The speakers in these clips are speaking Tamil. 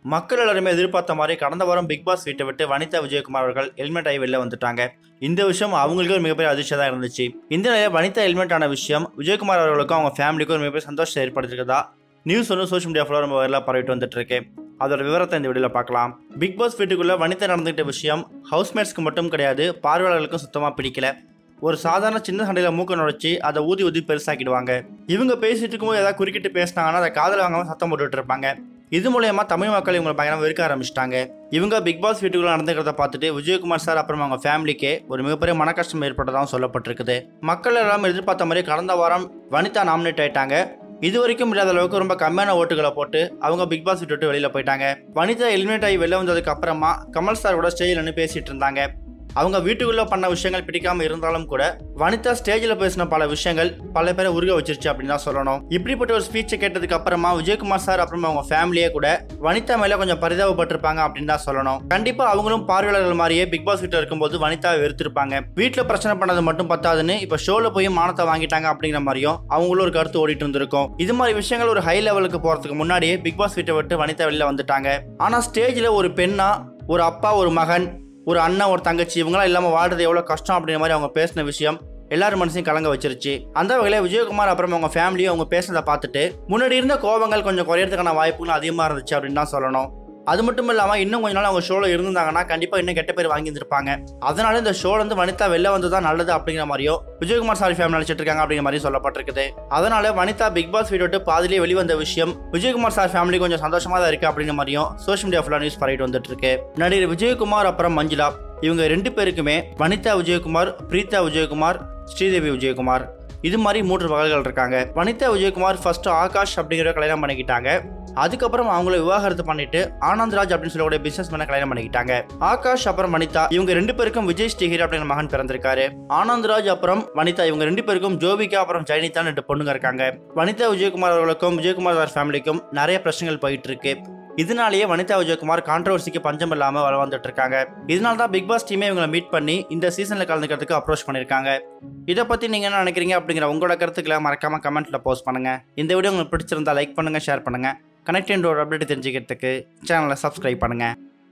மக்கள் எல்லாருமே எதிர்பார்த்த மாதிரி கடந்த வாரம் பிக் பாஸ் வீட்டை விட்டு வனிதா விஜயகுமார் அவர்கள் ஹெல்மெட் ஆகி வெளில வந்துட்டாங்க. இந்த விஷயம் அவங்களுக்கு ஒரு மிகப்பெரிய அதிர்ச்சியாக தான் இருந்துச்சு. இந்த நிலையில் வனிதா ஹெல்மெட் ஆன விஷயம் விஜயகுமார் அவர்களுக்கும் அவங்க ஃபேமிலிக்கும் ஒரு மிகப்பெரிய சந்தோஷத்தை ஏற்படுத்திருக்கதா நியூஸ் ஒன்று சோஷியல் மீடியா ஃபுல்லாக ரொம்ப வைரலாக பரவிட்டு வந்துட்டு இருக்கு. அதோட விவரத்தை இந்த வீடியோவில் பார்க்கலாம். பிக் பாஸ் வீட்டுக்குள்ள வனிதா நடந்துகிட்ட விஷயம் ஹவுஸ்மேட்ஸ்க்கு மட்டும் கிடையாது, பார்வையாளர்களுக்கும் சுத்தமாக பிடிக்கல. ஒரு சாதாரண சின்ன சண்டையில் மூக்க நுழைச்சி அதை ஊதி பெருசாக்கிடுவாங்க. இவங்க பேசிட்டு இருக்கும்போது ஏதாவது குறுக்கிட்டு பேசினாங்கன்னா அதை காதல் வாங்காம சத்தம் போட்டுட்டு இருப்பாங்க. இது மூலயமா தமிழ் மக்கள் இவங்களை பயங்கரமாக வெறுக்க ஆரம்பிச்சிட்டாங்க. இவங்க பிக் பாஸ் வீட்டுக்குள்ள நடந்துக்கிறத பார்த்துட்டு விஜயகுமார் சார் அப்புறம் அவங்க ஃபேமிலிக்கே ஒரு மிகப்பெரிய மன கஷ்டம் ஏற்பட்டதாகவும் சொல்லப்பட்டிருக்குது. மக்கள் எல்லாம் எதிர்பார்த்த மாதிரி கடந்த வாரம் வனிதா நாமினேட் ஆயிட்டாங்க. இது வரைக்கும் இல்லாத அளவுக்கு ரொம்ப கம்மியான ஓட்டுகளை போட்டு அவங்க பிக் பாஸ் விட்டு வெளியில போயிட்டாங்க. வனிதா எலிமினேட் ஆகி வெளில வந்ததுக்கு அப்புறமா கமல் சார் கூட ஸ்டேஜில் நின்று பேசிட்டு இருந்தாங்க. அவங்க வீட்டுக்குள்ள பண்ண விஷயங்கள் பிடிக்காம இருந்தாலும் கூட வனிதா ஸ்டேஜில் பேசின பல விஷயங்கள் பல பேரை உருக வச்சிருச்சு அப்படின்னு தான் சொல்லணும். இப்படிப்பட்ட ஒரு ஸ்பீச்சை கேட்டதுக்கு அப்புறமா விஜயகுமார் சார் அப்புறமா அவங்க ஃபேமிலியே கூட வனிதா மேல கொஞ்சம் பரிதாபப்பட்டிருப்பாங்க அப்படின்னு தான் சொல்லணும். கண்டிப்பா அவங்களும் பார்வையாளர்கள் மாதிரியே பிக் பாஸ் வீட்டில் இருக்கும்போது வனிதாவை வெறுத்திருப்பாங்க. வீட்டில் பிரச்சனை பண்ணது மட்டும் பத்தாதுன்னு இப்ப ஷோல போய் மானத்தை வாங்கிட்டாங்க அப்படிங்கிற மாதிரியும் அவங்களும் ஒரு கருத்து ஓடிட்டு இருந்திருக்கும். இது மாதிரி விஷயங்கள் ஒரு ஹை லெவலுக்கு போறதுக்கு முன்னாடியே பிக் பாஸ் வீட்டை விட்டு வனிதா வெளியில வந்துட்டாங்க. ஆனா ஸ்டேஜ்ல ஒரு பெண்ணா, ஒரு அப்பா, ஒரு மகன், ஒரு அண்ணன், ஒரு தங்கச்சி இவங்களாம் இல்லாமல் வாழ்றது எவ்வளோ கஷ்டம் அப்படிங்கிற மாதிரி அவங்க பேசின விஷயம் எல்லாரும் மனசையும் கலங்க வச்சிருச்சு. அந்த வகையில் விஜயகுமார் அப்புறம் அவங்க ஃபேமிலியும் அவங்க பேசுனதை பார்த்துட்டு முன்னாடி இருந்த கோபங்கள் கொஞ்சம் குறையறதுக்கான வாய்ப்புகள் அதிகமாக இருந்துச்சு அப்படின்னு தான் சொல்லணும். அது மட்டும் இல்லாமல் இன்னும் கொஞ்ச நாள் அவங்க ஷோவில் இருந்தாங்கன்னா கண்டிப்பாக இன்னும் கெட்ட பேர் வாங்கியிருந்திருப்பாங்க. அதனால இந்த ஷோல இருந்து வனிதா வெளில வந்து தான் நல்லது அப்படிங்கிற மாதிரியோ விஜயகுமார் சாரி ஃபேமிலி நினைச்சிட்டு இருக்காங்க அப்படிங்கிற மாதிரி சொல்லப்பட்டிருக்குது. அதனால வனிதா பிக் பாஸ் வீடியோ விட்டு பாதிலேயே வெளிவந்த விஷயம் விஜயகுமார் சார் ஃபேமிலி கொஞ்சம் சந்தோஷமா தான் இருக்கு அப்படிங்கிற மாதிரியும் சோஷியல் மீடியா ஃபுல்லாக நியூஸ் பரவிட்டு வந்துட்டு இருக்கு. நடிகர் விஜயகுமார் அப்புறம் மஞ்சுளா இவங்க ரெண்டு பேருக்குமே வனிதா விஜயகுமார், பிரீதா விஜயகுமார், ஸ்ரீதேவி விஜயகுமார் இது மாதிரி 3 மகள்கள் இருக்காங்க. வனிதா விஜயகுமார் ஃபர்ஸ்ட் ஆகாஷ் அப்படிங்கிற கல்யாணம் பண்ணிக்கிட்டாங்க. அதுக்கப்புறம் அவங்கள விவாகரத்து பண்ணிட்டு ஆனந்த்ராஜ் அப்படின்னு சொல்லக்கூடிய பிசினஸ் மேன கல்யாணம் பண்ணிக்கிட்டாங்க. ஆகாஷ் அப்புறம் வனிதா இவங்க 2 பேருக்கும் விஜய் ஸ்ரீஹரி அப்படிங்கிற மகன் பிறந்திருக்காரு. ஆனந்த்ராஜ் அப்புறம் வனிதா இவங்க 2 பேருக்கும் ஜோவிகா அப்புறம் ஜெயனிதா 2 பொண்ணுங்க இருக்காங்க. வனிதா விஜயகுமார் அவர்களுக்கும் விஜயகுமார் சார் ஃபேமிலிக்கும் நிறைய பிரச்சனைகள் போயிட்டு இருக்கு. இதனாலேயே வனிதா விஜயகுமார் கான்ட்ரவர்சிக்கு பஞ்சம் இல்லாம வள வந்துட்டு இருக்காங்க. இதனால தான் பிக் பாஸ் டீமே இவங்களை மீட் பண்ணி இந்த சீசன்ல கலந்துக்கிறதுக்கு அப்ரோச் பண்ணிருக்காங்க. இதை பத்தி நீங்க என்ன நினைக்கிறீங்க அப்படிங்கிற உங்களோட கருத்துக்களை மறக்காம கமெண்ட்ல போஸ்ட் பண்ணுங்க. இந்த வீடியோ உங்களுக்கு பிடிச்சிருந்தா லைக் பண்ணுங்க, ஷேர் பண்ணுங்க. கனெக்டிங் ஒரு அப்டேட் தெரிஞ்சுக்கிறதுக்கு சேனலை சப்ஸ்கிரைப் பண்ணுங்க.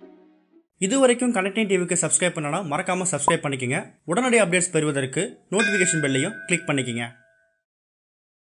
இது வரைக்கும் கனெக்டிங் டிவிக்கு சப்ஸ்கிரைப் பண்ணனா மறக்காம சப்ஸ்கிரைப் பண்ணிக்கங்க. உடனடி அப்டேட்ஸ் பெறுவதற்கு நோட்டிஃபிகேஷன் பெல்லையும் கிளிக் பண்ணிக்கங்க.